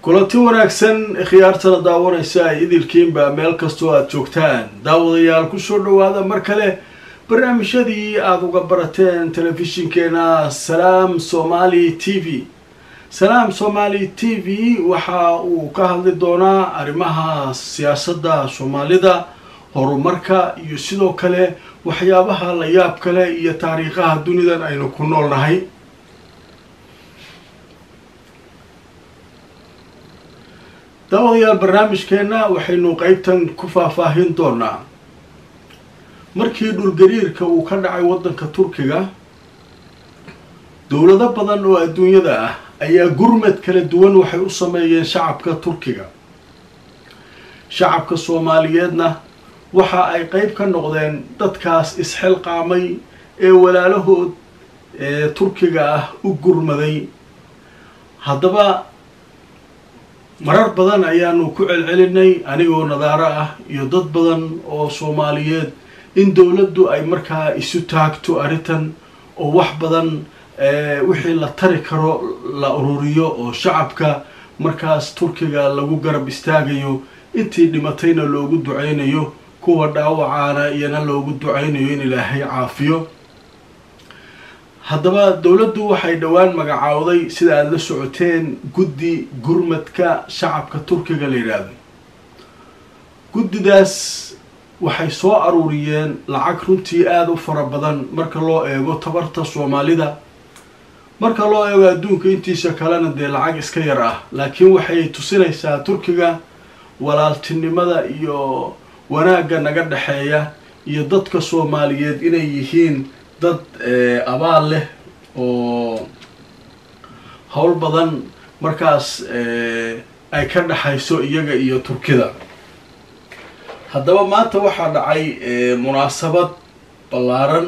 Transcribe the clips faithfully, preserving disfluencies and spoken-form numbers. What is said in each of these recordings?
kulanti wanaagsan khiyaartana daawanaysa idilkiin baa meel kastoo aad joogtaan daawadayaal ku soo dhawaada mar kale barnaamijyadii aad uga barateen telefishinkeena Salaam Somali T V. Salaam Somali T V waxa uu ka hadli doonaa arrimaha siyaasadda Soomaalida, horumarka iyo sidoo kale waxyaabaha la yaab kale iyo taariikhaha dunida aynu ku noolnahay. daawadayaal barnaamijkeena waxaynu qaybtan ku faahfaahin doonaa markii dhulgariirka uu ka dhacay waddanka Turkiga. dawlado badan oo adduunyada ah ayaa gurmad kala duwan waxay u sameeyeen shacabka Turkiga. shacabka Soomaaliyeedna waxa ay qayb ka noqdeen dadkaas isxilqaamay ee walaalahood ee Turkiga ah u gurmaday. haddaba marar badan ayaanu ku celcelinay anigoo nadaaro ah iyo dad badan oo Soomaaliyeed in dawladdu ay markaa isu taagto arrintan oo wax badan ee wixii la tari karo la ururiyo oo shacabka markaas Turkiga lagu garab istaagayo, intii dhimatayna loogu duceynayo, kuwa dhaawacaana iyana loogu duceynayo in Ilaahay caafiyo. haddaba dawladdu waxay dhawaan magacaawday sida aad la socoteen guddi gurmadka shacabka Turkiga la yiraahdo. guddidaas waxay soo aruuriyeen lacag runtii aad u fara badan marka loo eego tabarta Soomaalida. marka loo eego adduunka intiisa kalena dee lacag iska yar ah, laakiin waxay tusinaysaa Turkiga walaaltinimada iyo wanaagga naga dhaxeeya iyo dadka Soomaaliyeed inay yihiin dad abaal leh oo hawl badan markaas ay ka dhaxayso iyaga iyo Turkida. haddaba maanta waxaa dhacay munaasabad ballaaran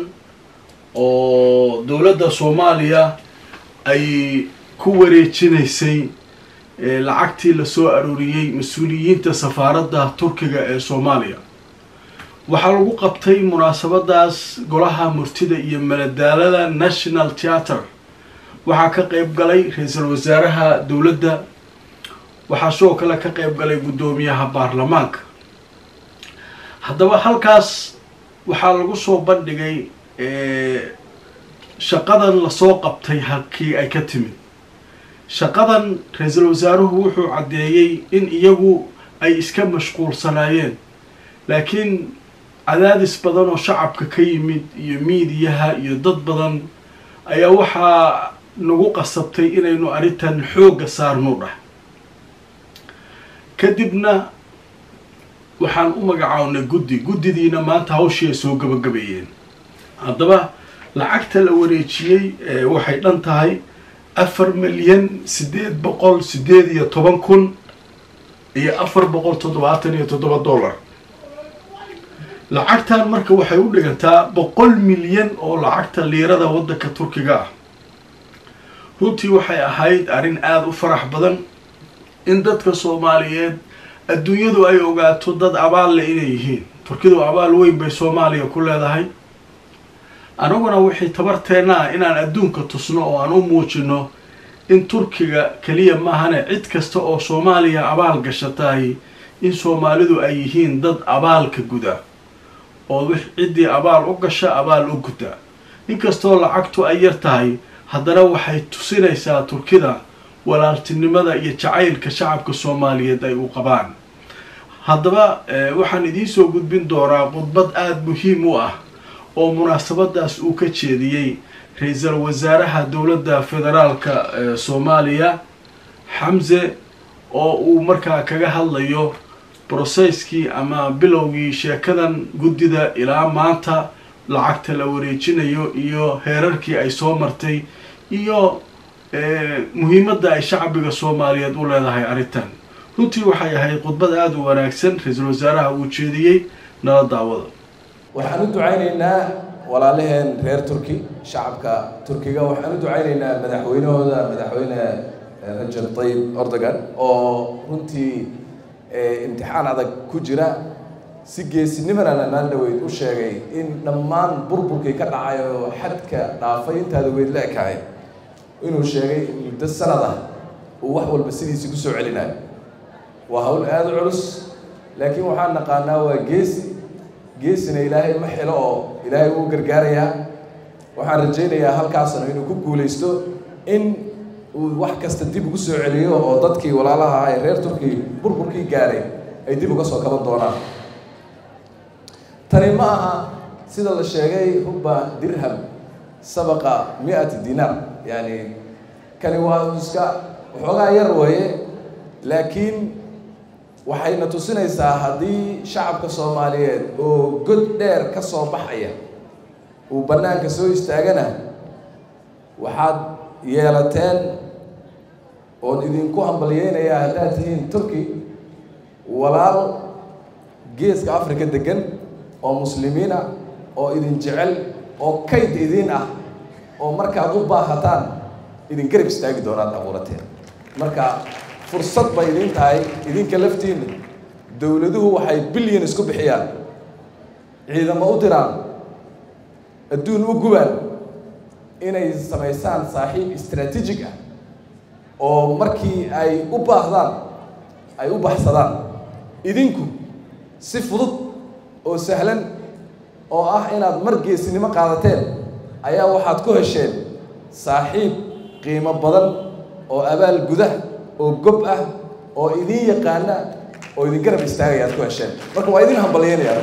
oo dawladda Soomaaliya ay ku wareejinaysay lacagtii la soo aruuriyay mas'uuliyiinta safaaradda Turkiga ee Soomaaliya. waxaa lagu qabtay munaasabadaas golaha murtida iyo madadaalada National Theatre. waxaa ka qayb galay ra'iisul wasaaraha dawladda, waxaa soo kale ka qayb galay gudoomiyaha baarlamaanka. haddaba halkaas waxaa lagu soo bandhigay shaqadan la soo qabtay halkii ay ka timid. shaqadan ra'iisul wasaaruhu wuxuu cadeeyay in iyagu ay iska mashquulsanaayeen, laakiin cadaadis badan oo shacabka ka yimid iyo miidiyaha iyo dad badan ayaa waxaa nagu qasabtay inaynu arrintan xoogga saarno dhah. kadibna waxaan u magacawnay guddi guddidiina maanta hawshii soo gabagabeeyeen. haddaba lacagta la wareejiyey waxay dhan tahay afar milyan sideed boqol sideed iyo toban kun iyo afar boqol toddobaatan iyo toddoba dollar. lacagtan marka waxay u dhigantaa boqol milyan oo lacagta liirada waddanka Turkiga ah. runtii waxay ahayd arrin aad u farax badan in dadka Soomaaliyeed adduunyadu ay ogaato dad abaal leh inay yihiin. Turkidu abaal weyn bay Soomaaliya ku leedahay. anaguna wixii tabarteena inaan adduunka tusno oo aan u muujino in Turkiga kaliya maahane cid kasta oo Soomaaliya abaal gashatay in Soomaalidu ay yihiin dad abaalka guda oo wix cidii abaal u gasha abaal u guda. inkastoo lacagtu ay yar tahay, haddana waxay tusinaysaa Turkida walaaltinimada iyo jacaylka shacabka Soomaaliyeed ay u qabaan. haddaba waxaan idiin soo gudbin doonaa khudbad aad muhiim u ah oo munaasabadaas uu ka jeediyay ra'iisul wasaaraha dawladda federaalka Soomaaliya Xamse, oo uu markaa kaga hadlayo processkii ama bilowgii sheekadan guddida ilaa maanta lacagta la wareejinayo iyo heerarkii ay soo martay iyo muhiimadda ay shacbiga Soomaaliyeed u leedahay arrintan. runtii waxay ahayd khudbad aad u wanaagsan ra'iisul wasaaraha uu jeediyay. nala daawada. waxaan u ducaynaynaa walaalaheen reer Turki, shacabka Turkiga. waxaan u ducaynaynaa madaxweynahooda madaxweyne Recep Tayyip Erdogan oo runtii imtixaan adag ku jira. si geesinimana la dhaweyd u sheegay in dhammaan burburkii ka dhacay oo xadka dhaafay intaada weyd leekahay inuu sheegay muddo sanad ah وحول بسيدي سيكسو علينا وهول هذا العرس لكن وحنا قلنا وجيس جيسنا إلهي محله إلهي وقرقاريا وحنا رجينا يا هالكاسنا إنه كوكو ليستو إن wax kasta dib ugu soo celiyo oo dadkii walaalaha ay reer Turkiga burburkii gaaray ay dib uga soo kaban doonaan tani ma aha sida la sheegay hubba dirham sabaqa مئة dinar yani kani waa iska waxoogaa yar weeye laakiin waxayna tusinaysaa haddii shacabka Soomaaliyeed oo god dheer ka soo baxaya uu banaanka soo istaagana waxaad yeelateen oo idinku hambalyeynaya haddaad tihiin Turki walaal geeska Afrika degan oo muslimiina oo idin jecel oo kayd idin ah oo markaad u baahataan idin garab istaagi doonaan abuurateen marka fursad bay idin tahay idinka laftiin dawladuhu waxay bilyan isku bixiyaan ciidamo u diraan adduun u gubaan inay sameysaan saaxiib istiraatiijig ah oo markii ay u baahdaan ay u baxsadaan idinku si fudud oo sahlan oo ah inaad margeesnimo qaadateen ayaa waxaad ku hesheen saaxiib qiimo badan oo abaal gudah oo gob ah oo idin yaqaana oo idin garab istaagaya aad ku hesheen marka waa idin hambalyeynaya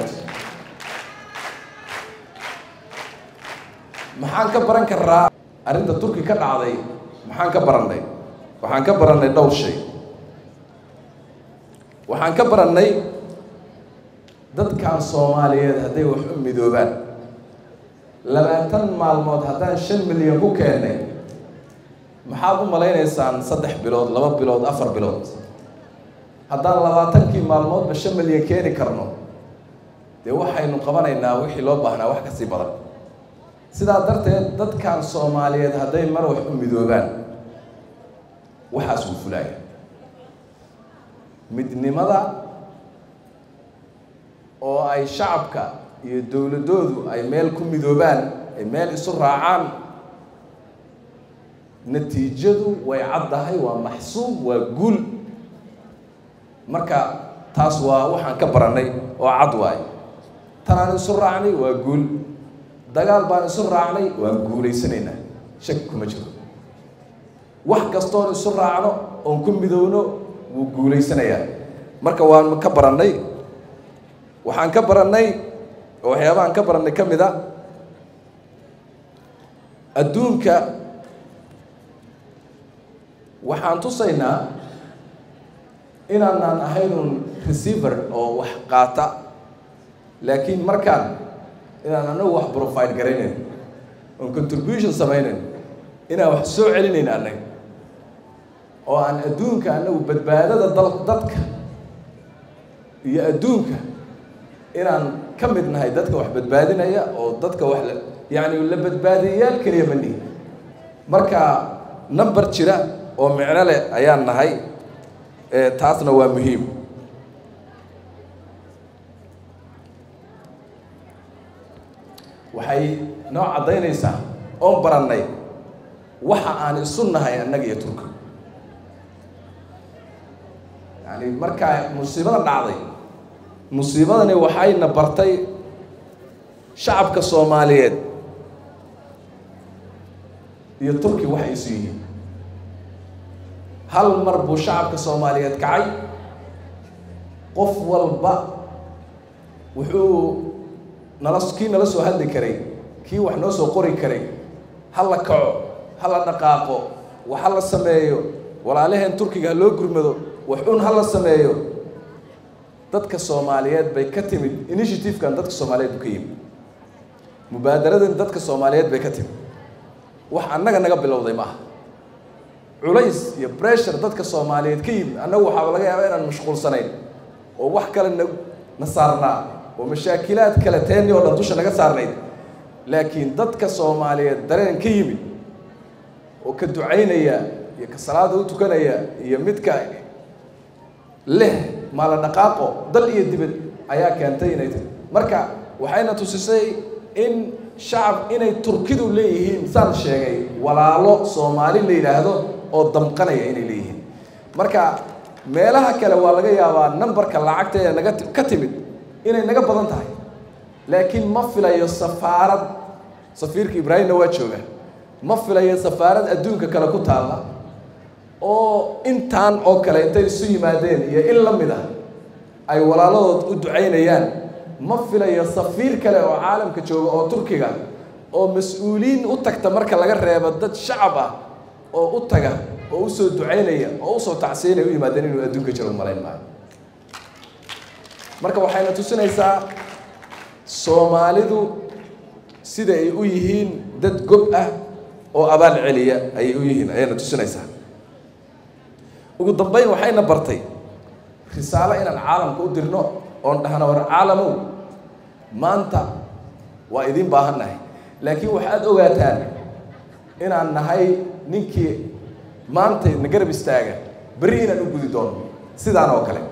maxaan ka baran karaa arrinta Turki ka dhacday maxaan ka barannay waxaan ka barannay dhowr shay waxaan ka barannay dadkan Soomaaliyeed hadday wax u midoobaan labaatan maalmood haddaan shan milyan ku keenay maxaad u maleynaysaan saddex bilood laba bilood afar bilood haddaan labaatankii maalmoodba shan milyan keeni karno dee waxaynu qabanaynaa wixii loo baahnaa wax ka sii badan sidaa darteed dadkan Soomaaliyeed hadday mar wax u midoobaan waxaas uu fulaya midnimada oo ay shacabka iyo dawladoodu ay meel ku midoobaan ay meel isu raacaan natiijadu way caddahay waa maxsuub waa guul marka taas waa waxaan ka barannay oo cad waay tanaan isu raacnay waa guul dagaal baan isu raacnay waan guuleysanaynaa shaki kuma jiro wax kastoon isu raacno oon ku midowno wuu guuleysanayaa marka waan ka barannay waxaan ka barannay oo waxyaabahan ka barannay ka mid a adduunka waxaan tusaynaa inaanaan ahaynun receiver oo wax qaata laakiin markaan inaan anagu wax provide garaynayn oon contribution samaynayn inaan wax soo celinayn annaga oo aan adduunka anagu badbaadada dal dadka iyo adduunka inaan ka mid nahay dadka wax badbaadinaya oo dadka wax la yacni la badbaadiyayaal keliya ma nihin marka number jira oo micno leh ayaan nahay taasna waa muhiim waxay noo caddaynaysaa oon barannay waxa aan isu nahay annaga iyo Turka yani markaa musiibada dhacday musiibadani waxayna bartay shacabka Soomaaliyeed iyo Turki waxay isu yihiin hal mar buu shacabka Soomaaliyeed kacay qof walba wuxuu nala kii nala soo hadli karay kii wax noo soo qori karay hal la kaco hal la dhaqaaqo wax la sameeyo walaalaheen Turkiga loo gurmado wax un hal la sameeyo dadka Soomaaliyeed bay ka timid initiative kan dadka Soomaaliyeed ku yimid mubaadaradan dadka Soomaaliyeed bay ka timid wax annaga naga bilowday ma aha culays iyo pressure dadka Soomaaliyeed ka yimid annagu waxa laga yaabaa inaan mashquulsanayn oo wax kale na saarnaa oo mashaakilaad kale teen oo dusha naga saarnayd laakiin dadka Soomaaliyeed dareen ka yimid oo ka ducaynaya iyo ka salaada u tukanaya iyo midka leh maala dhaqaaqo dal iyo dibad ayaa keentay inay marka waxayna tusisay in shacab inay Turkidu leeyihiin saan sheegay walaalo Soomaali la yiraahdo oo damqanaya inay leeyihiin marka meelaha kale waa laga yaabaa numberka lacagta ee naga ka timid inay naga badan tahay laakiin ma filayo safaarad safiirka Ibraahimna waa jooga ma filayo safaarad adduunka kale ku taala oo intaan oo kale intay isu yimaadeen iyo in la mid ah ay walaaladood u ducaynayaan ma filayo safiir kale oo caalamka jooga oo Turkiga oo mas'uuliin u tagta marka laga reebo dad shacab ah oo u taga oo u soo ducaynaya oo u soo tacsiinaya u yimaadeen inuu adduunka jiro malayn maayo marka waxayna tusinaysaa Soomaalidu sida ay u yihiin dad gob ah oo abaal celiya ay u yihiin ayna tusinaysaa ugu dambeyn waxayna bartay risaalo inaan caalamka u dirno oon dhahno war caalamow maanta waa idin baahannahay laakiin waxaad ogaataan inaan nahay ninkii maanta na garab istaaga bari inaan u gudi doono sidaan oo kale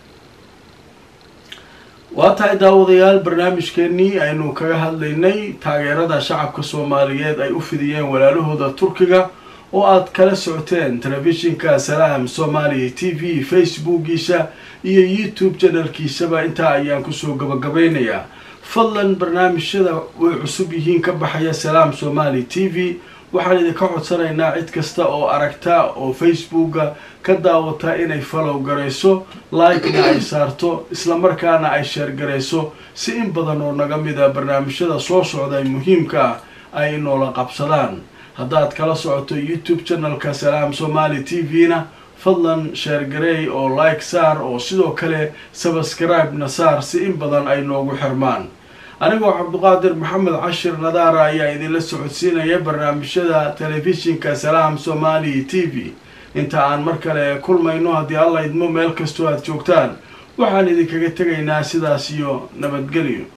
waa tahay daawadayaal barnaamijkeennii aynu kaga hadlaynay taageerada shacabka Soomaaliyeed ay u fidiyeen walaalahooda Turkiga oo aad kala socoteen telefishinka Salaam Somali T V Facebookiisa iyo YouTube channelkiisaba inta ayaan ku soo gabagabeynayaa fadlan barnaamijyada way cusub yihiin ka baxaya Salaam Somali T V waxaan idinka codsanaynaa cid kasta oo aragta oo Facebooka ka daawata inay follow gareyso like na ay saarto isla markaana ay share gareyso si in badan oo naga mid ah barnaamijyada soo socda ee muhiimka ah ay noola qabsadaan haddaad kala socoto YouTube channelka Salaam Somali T V na fadlan share garey oo like saar oo sidoo kale subscribe na saar si in badan ay noogu xirmaan anigoo Cabduqaadir Maxamed Cashir Nadaara ayaa idinla socodsiinaya barnaamijyada telefishinka Salaam Somali T V inta aan mar kale kulmayno haddii alla idmo meel kastoo aad joogtaan waxaan idinkaga tegaynaa sidaas iyo nabadgelyo